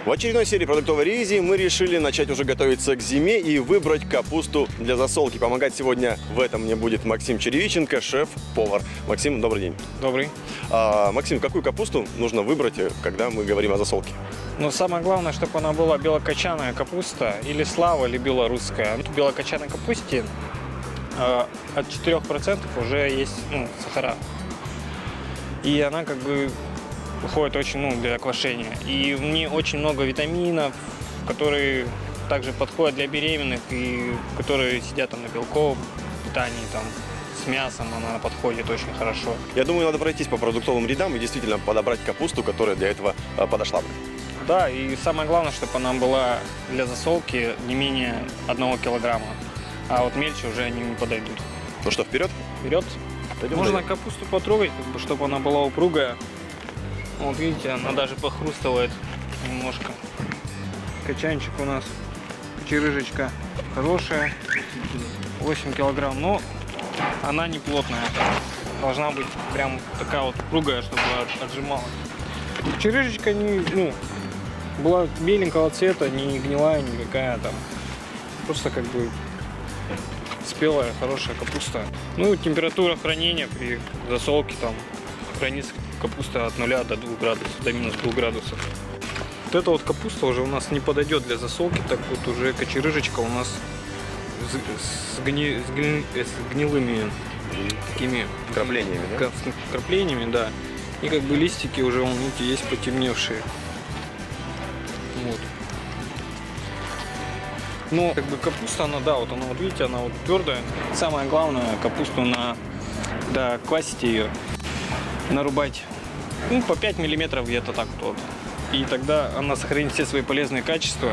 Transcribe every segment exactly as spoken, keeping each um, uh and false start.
В очередной серии продуктовой ревизии мы решили начать уже готовиться к зиме и выбрать капусту для засолки. Помогать сегодня в этом мне будет Максим Черевиченко, шеф-повар. Максим, добрый день. Добрый. А, Максим, какую капусту нужно выбрать, когда мы говорим о засолке? Ну, самое главное, чтобы она была белокочанная капуста, или слава, или белорусская. В белокочанной капусте э, от четырёх процентов уже есть ну, сахара. И она как бы уходит очень ну, для квашения. И в ней очень много витаминов, которые также подходят для беременных и которые сидят там на белковом питании, там, с мясом она подходит очень хорошо. Я думаю, надо пройтись по продуктовым рядам и действительно подобрать капусту, которая для этого подошла бы. Да, и самое главное, чтобы она была для засолки не менее одного килограмма. А вот мельче уже они не подойдут. Ну что, вперед? Вперед. Пойдем Можно далее. капусту потрогать, как бы, чтобы она была упругая. Вот видите, она даже похрустывает немножко. Качанчик у нас, черыжечка хорошая, восемь килограмм, но она не плотная. Должна быть прям такая вот упругая, чтобы отжимала. Черыжечка не, ну, была беленького цвета, не гнилая никакая там. Просто как бы спелая, хорошая капуста. Ну, температура хранения при засолке там хранится капуста от нуля до двух градусов, до минус двух градусов. Вот эта вот капуста уже у нас не подойдет для засолки, так вот уже кочерыжечка у нас с, с, гни, с, гни, с гнилыми такими Краплениями, да? краплениями, да. И как бы листики уже, вон, видите, есть потемневшие. Вот. Но как бы капуста, она, да, вот она, вот видите, она вот твердая. Самое главное, капусту на, да, квасите ее, нарубать, ну, по пять миллиметров где-то так вот. И тогда она сохранит все свои полезные качества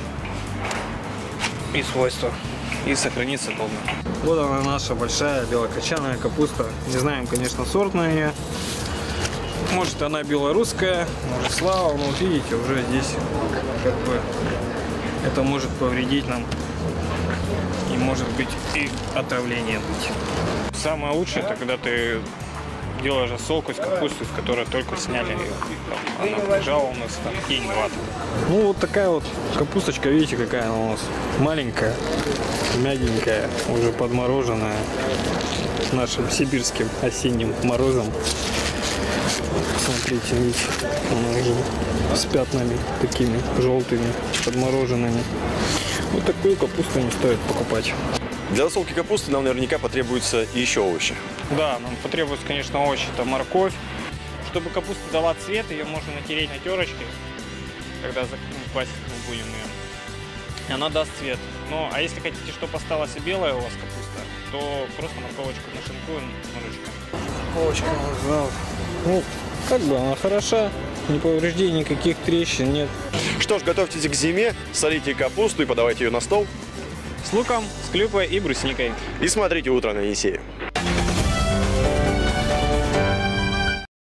и свойства. И сохранится долго. Вот она, наша большая белокочанная капуста. Не знаем, конечно, сорт на нее. Может, она белорусская, может, слава. Но вот видите, уже здесь как бы это может повредить нам. И может быть и отравление быть. Самое лучшее, это когда ты делаешь засолку из капусты, с которой только сняли ее. Там, она лежала у нас там день-два. Ну вот такая вот капусточка, видите, какая она у нас маленькая, мягенькая, уже подмороженная нашим сибирским осенним морозом. Смотрите, видите, она уже с пятнами такими желтыми, подмороженными. Вот такую капусту не стоит покупать. Для засолки капусты нам наверняка потребуются еще овощи. Да, нам потребуется, конечно, овощи, это морковь. Чтобы капуста дала цвет, ее можно натереть на терочке, когда квасить мы будем ее. И она даст цвет. Ну, а если хотите, чтобы осталась и белая у вас капуста, то просто морковочку нашинкуем ножичком. Морковочка, да. Ну, как бы она хороша, ни повреждений, никаких трещин нет. Что ж, готовьтесь к зиме, солите капусту и подавайте ее на стол. С луком, с клюквой и брусникой. И смотрите «Утро на Енисее».